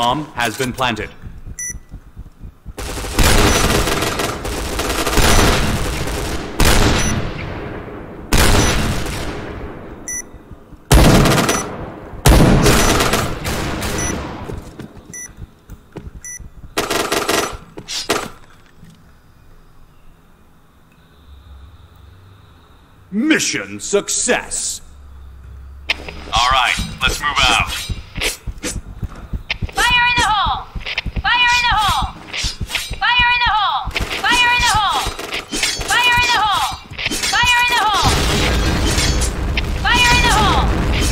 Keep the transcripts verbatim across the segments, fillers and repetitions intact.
bomb has been planted. Mission success! All right, let's move out. Fire in the hole! Fire in the hole! Fire in the hole! Fire in the hole! Fire in the hole! Fire in the hole! Fire in the hole!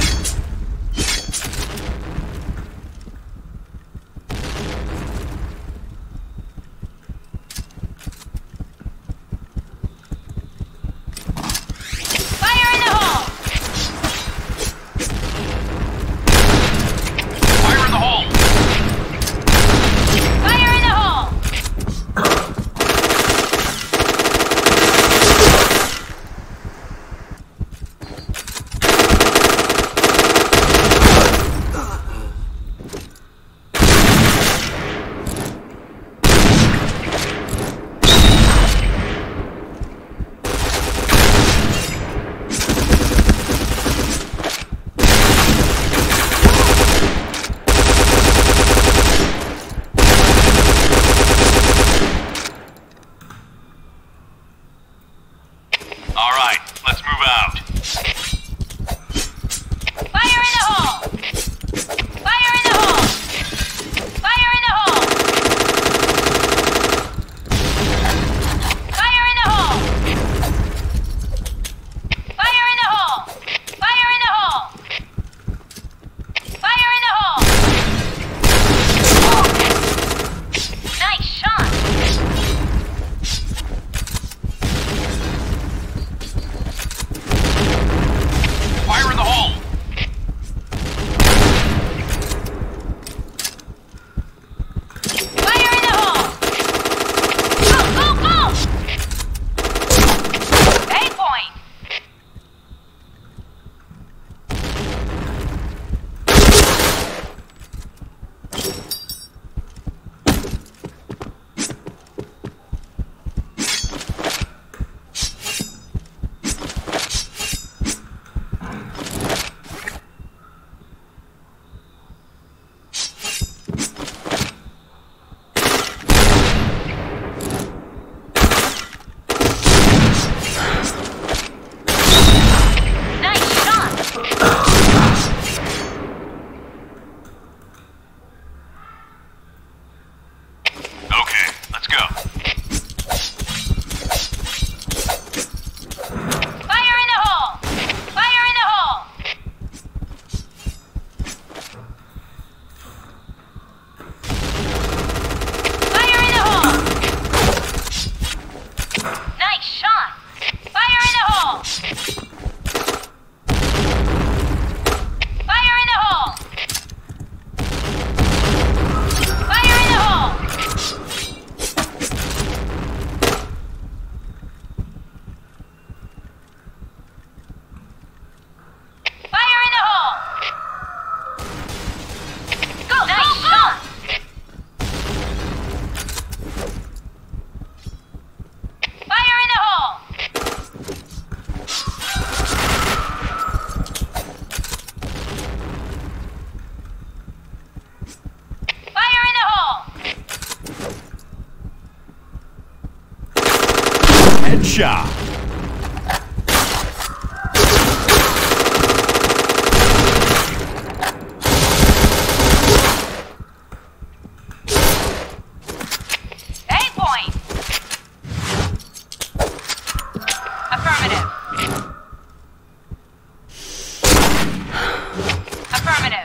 Headshot. Eight point. Affirmative. Affirmative.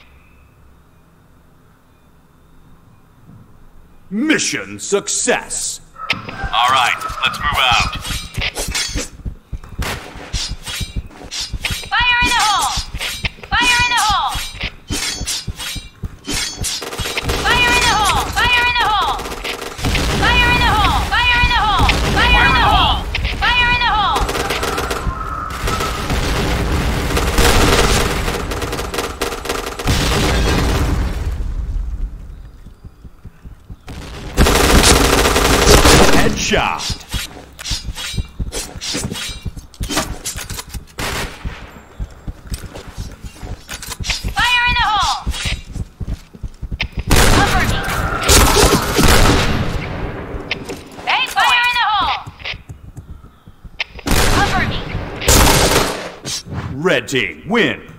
Mission success. All right, let's move out. Fire in the hole! Fire in the hole! Fire in the hole! Fire in the hole! Fire in the hole! Fire in the hole! Fire in the hole! Fire in the hole! Headshot. Fire in the hole! Cover me! Hey, fire in the hole! Cover me! Red team win.